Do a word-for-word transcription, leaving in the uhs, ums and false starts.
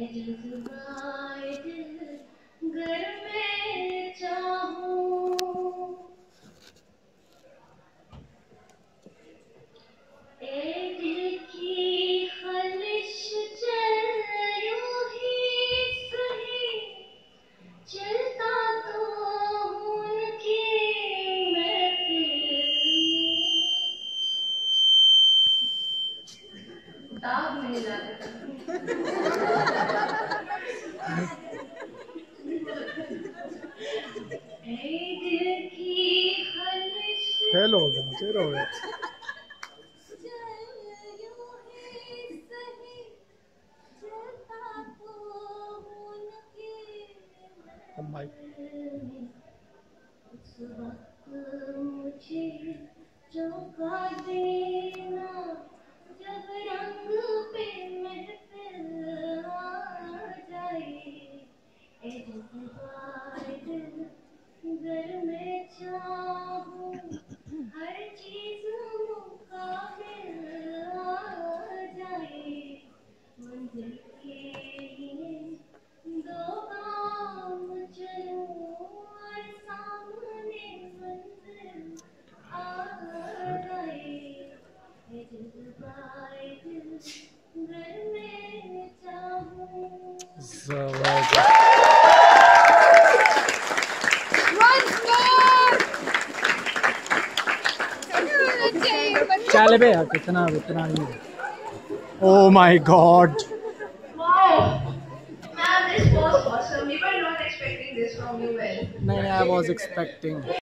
घर में चाहूं ए दिल की ख्वाहिश चल यूं ही सही चलता तो हूं उनकी महफिल में दाग नहीं जाता फेल हो गया फेल हो गया मुझे चौंका देना जब रंग पे महफिल आ जाए ए जज्बात घर में चाहूं हर चीज मुकाबिल आ जाए मंजिल के लिए दो काम चलूं और सामने मंजिल आ जाए ये जज्बात घर में चाहूं चल बे यार कितना इतना ही oh my god Wow, man, this was awesome. We were not expecting this from you, well. नहीं आई वाज एक्सपेक्टिंग